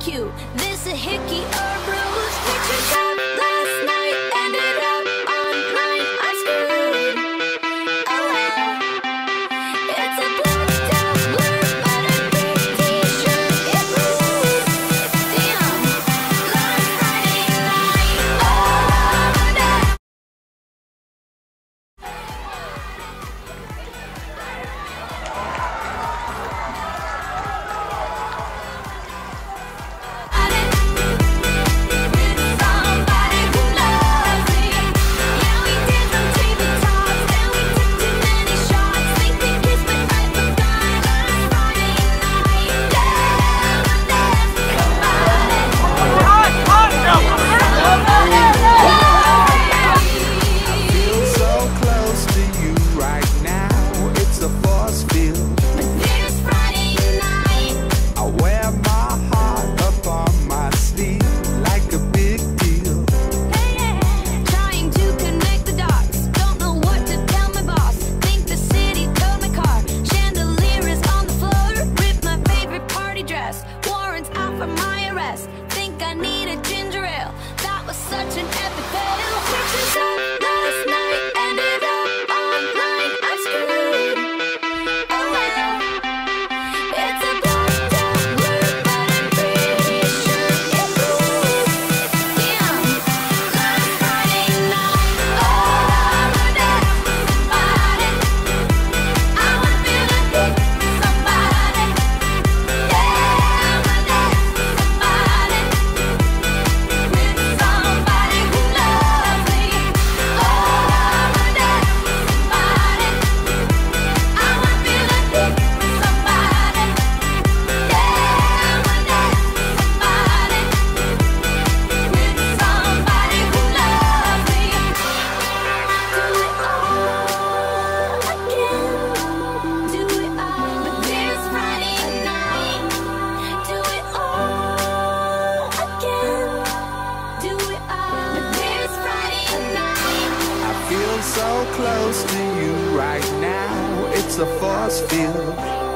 cue this a hickey or bruise. Pictures of last night ended up online. I'm screwed. Oh well. It's a blacked out blur, but a big t-shirt. It rules. Damn. Last Friday night. Oh, that. Warrants out for my arrest. Think I need a ginger ale. That was such an epic fail. Pictures of last night ended up online. I'm screwed. Oh well. It's a blacked out blur, but I'm pretty sure it rules. Damn. Last Friday night. Oh, that somebody. I wanna feel like somebody. So close to you right now, it's a force field.